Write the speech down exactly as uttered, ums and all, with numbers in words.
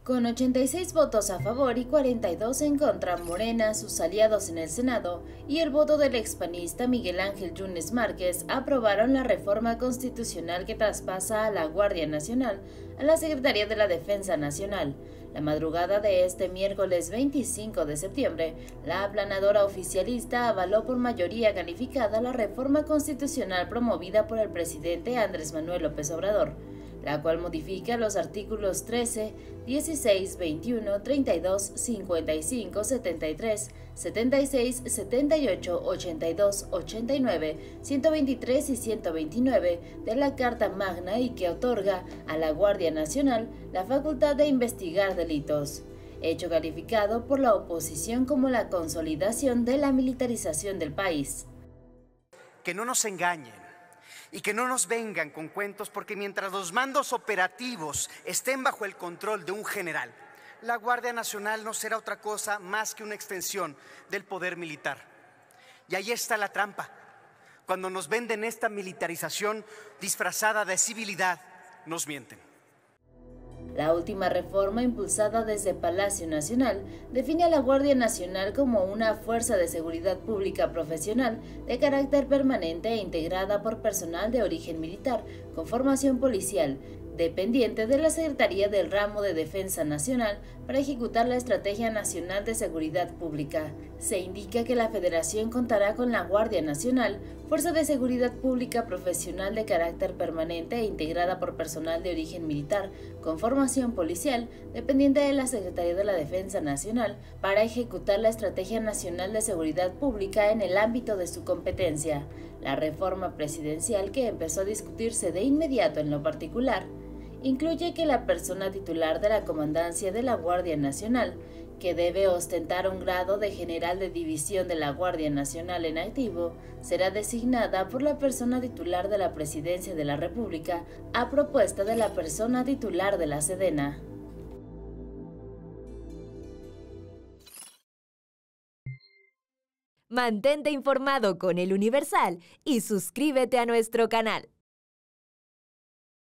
Con ochenta y seis votos a favor y cuarenta y dos en contra, Morena, sus aliados en el Senado y el voto del expanista Miguel Ángel Yunes Márquez aprobaron la reforma constitucional que traspasa a la Guardia Nacional a la Secretaría de la Defensa Nacional. La madrugada de este miércoles veinticinco de septiembre, la aplanadora oficialista avaló por mayoría calificada la reforma constitucional promovida por el presidente Andrés Manuel López Obrador, la cual modifica los artículos trece, dieciséis, veintiuno, treinta y dos, cincuenta y cinco, setenta y tres, setenta y seis, setenta y ocho, ochenta y dos, ochenta y nueve, ciento veintitrés y ciento veintinueve de la Carta Magna y que otorga a la Guardia Nacional la facultad de investigar delitos, hecho calificado por la oposición como la consolidación de la militarización del país. Que no nos engañen y que no nos vengan con cuentos, porque mientras los mandos operativos estén bajo el control de un general, la Guardia Nacional no será otra cosa más que una extensión del poder militar. Y ahí está la trampa. Cuando nos venden esta militarización disfrazada de civilidad, nos mienten. La última reforma, impulsada desde Palacio Nacional, define a la Guardia Nacional como una fuerza de seguridad pública profesional de carácter permanente e integrada por personal de origen militar con formación policial, dependiente de la Secretaría del Ramo de Defensa Nacional para ejecutar la Estrategia Nacional de Seguridad Pública. Se indica que la Federación contará con la Guardia Nacional, fuerza de seguridad pública profesional de carácter permanente e integrada por personal de origen militar con formación policial, dependiente de la Secretaría de la Defensa Nacional, para ejecutar la Estrategia Nacional de Seguridad Pública en el ámbito de su competencia. La reforma presidencial, que empezó a discutirse de inmediato en lo particular, incluye que la persona titular de la comandancia de la Guardia Nacional, que debe ostentar un grado de general de división de la Guardia Nacional en activo, será designada por la persona titular de la Presidencia de la República a propuesta de la persona titular de la Sedena. Mantente informado con El Universal y suscríbete a nuestro canal.